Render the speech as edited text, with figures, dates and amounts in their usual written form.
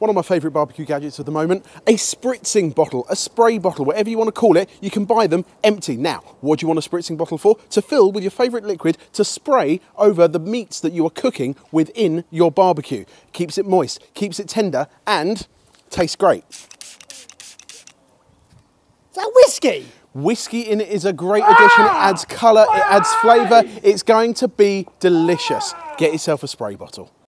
one of my favourite barbecue gadgets at the moment, a spritzing bottle, a spray bottle, whatever you want to call it. You can buy them empty. Now, what do you want a spritzing bottle for? To fill with your favourite liquid to spray over the meats that you are cooking within your barbecue. Keeps it moist, keeps it tender, and tastes great. Is that whiskey? Whiskey in it is a great addition. It adds colour, it adds flavour. It's going to be delicious. Get yourself a spray bottle.